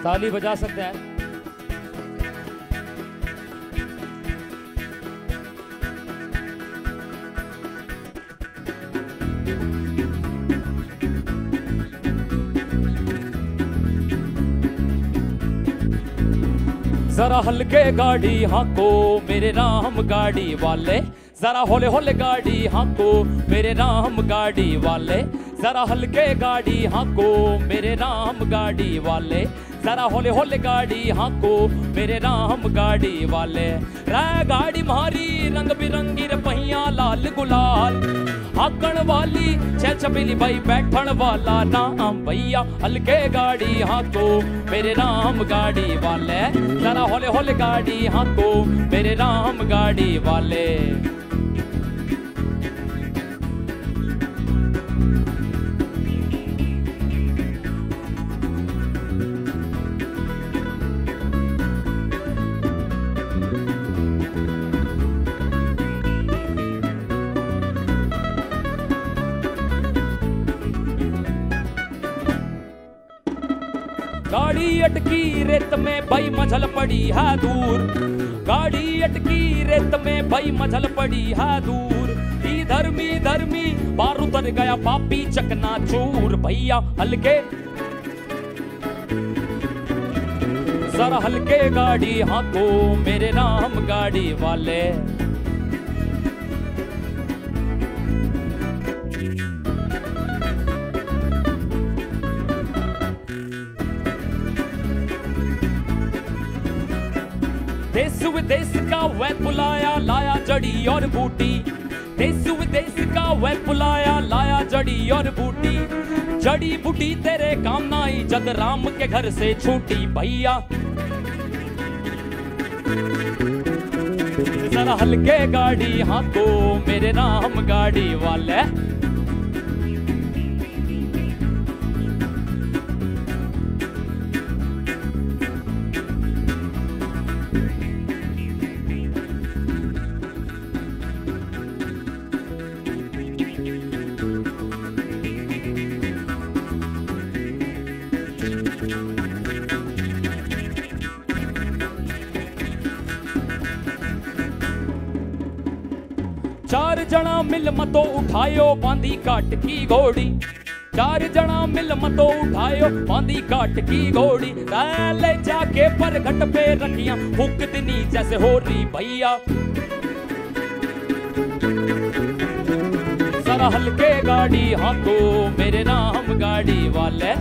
ताली बजा सकते हैं। जरा हल्के गाड़ी हाको मेरे राम गाड़ी वाले, जरा होले होले गाड़ी हाको मेरे राम गाड़ी वाले, जरा हल्के गाड़ी हाको मेरे राम गाड़ी वाले, जरा होले होले गाड़ी हाको मेरे राम गाड़ी वाले। रै गाड़ी मारी रंग बिरंगी रे पहिया लाल गुलाल, हाकण वाली छह छबीली भाई बैठण वाला नाम भैया। हल्के गाड़ी हाको मेरे राम गाड़ी वाले, जरा होले होले गाड़ी हाको मेरे राम गाड़ी वाले। गाड़ी अटकी रेत में भाई मझल पड़ी है दूर, गाड़ी अटकी रेत में भाई मझल पड़ी है दूर, धर्मी धर्मी बार उतर गया पापी चकना चूर भैया। हल्के जरा हल्के गाड़ी हाको मेरे राम गाड़ी वाले। देश विदेश का वह बुलाया लाया जड़ी और बूटी, देश विदेश का वह बुलाया लाया जड़ी और बूटी, जड़ी बूटी तेरे काम ना आई जद राम के घर से छूटी भैया। जरा हल्के गाड़ी हाको मेरे राम गाड़ी वाले। चार जना मिल मतो उठायो बांधी काट की घोड़ी, चार जना मिल मतो उठायो बांधी काट की घोड़ी, ले जाके पर घट पे रखियां फूक दिनी जैसे हो रही भैया। जरा हल्के गाड़ी हाको मेरे राम गाड़ी वाले।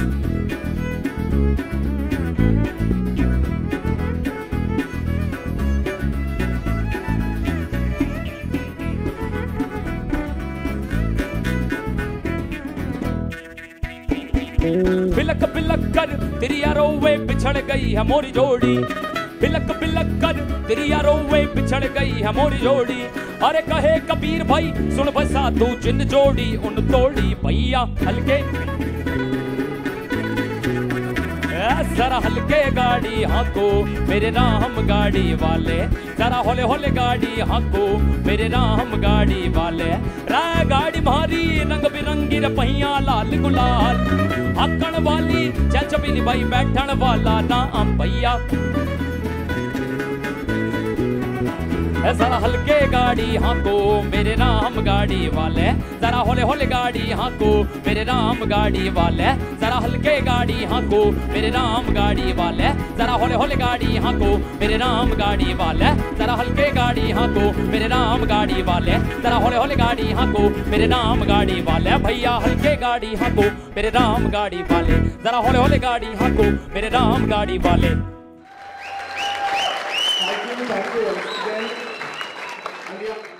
बिलक बिलक कर तिरिया रोवे बिछड़ गई है मोरी जोड़ी, बिलक बिलक कर तिरिया रोवे बिछड़ गई है मोरी जोड़ी। अरे कहे कबीर भाई सुन बसा तू जिन जोड़ी उन तोड़ी भैया। हल्के जरा हल्के गाड़ी हाको मेरे राम गाड़ी वाले, जरा होले होले गाड़ी हाको मेरे राम गाड़ी वाले। राय गाड़ी मारी रंग बिरंगी रे पहिया लाल गुलाल, हाकण वाली छह छबीली भाई बैठण वाला नाम भैया। जरा हल्के गाड़ी हाको मेरे राम गाड़ी वाले, जरा होले होले गाड़ी हाको मेरे राम गाड़ी वाले, जरा हल्के गाड़ी हाको मेरे राम गाड़ी वाले, जरा होले होले गाड़ी हाको मेरे राम गाड़ी वाले, जरा हल्के गाड़ी हाको मेरे राम गाड़ी वाले, जरा होले होले गाड़ी हाको मेरे राम गाड़ी वाले भैया। हल्के गाड़ी हाको मेरे राम गाड़ी वाले, जरा होले होले गाड़ी हाको मेरे राम गाड़ी वाले। Thank you.